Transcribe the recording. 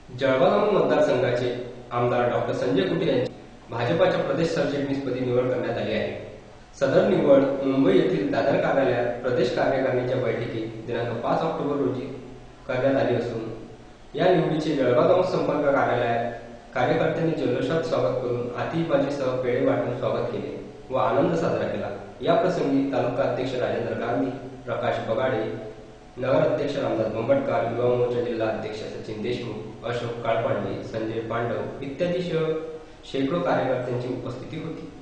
जळगाव मतदारसंघाचे आमदार डॉक्टर संजय कुटे यांची भाजपाच्या प्रदेश सरचिटणीसपदी निवड करण्यात आली आहे। सदर निवड मुंबई येथील दादर कार्यालयात प्रदेश कार्यकारिणीच्या बैठकीत दिनांक 5 ऑक्टोबर रोजी करण्यात आली असून या निवडीचे जळगाव संपर्क कार्यालयात कार्यकर्त्यांनी जल्लोषात स्वागत करून आतिषबाजीसह पेढे वाटून स्वागत केले व आनंद साजरा केला। या प्रसंगी तालुका अध्यक्ष राजेंद्र गांधी, प्रकाश बगाडे, नगर अध्यक्ष रामदास बंबटकर, युवा मोर्चा जिल्हा अध्यक्ष सचिन देशमुख, अशोक काळपांडे, संजय पांडव इत्यादी शेकडो कार्यकर्त्यांची उपस्थिती होती।